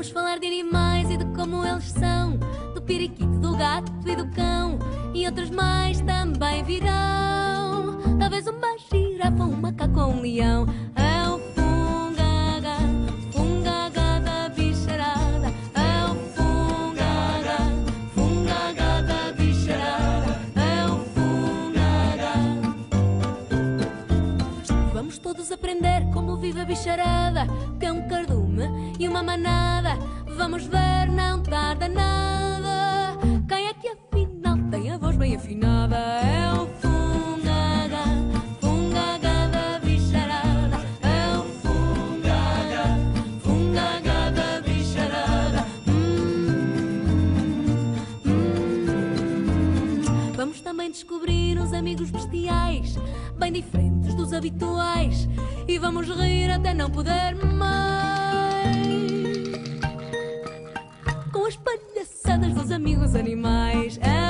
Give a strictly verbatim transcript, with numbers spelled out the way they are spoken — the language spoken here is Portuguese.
Vamos falar de animais e de como eles são, do periquito, do gato e do cão, e outros mais também virão. Talvez uma girafa, um macaco ou um leão. É o Fungaga, Fungaga da bicharada. É o Fungaga, Fungaga da bicharada. É o Fungaga. Vamos todos aprender como vive a bicharada, que é um cardume e uma manada. Vamos ver, não tarda nada. Quem é que afinal tem a voz bem afinada? É o Fungaga, Fungaga da bicharada. É o Fungaga, Fungaga da bicharada. Hum, hum. Vamos também descobrir uns amigos bestiais, bem diferentes dos habituais, e vamos rir até não poder mais com as palhaçadas dos amigos animais. É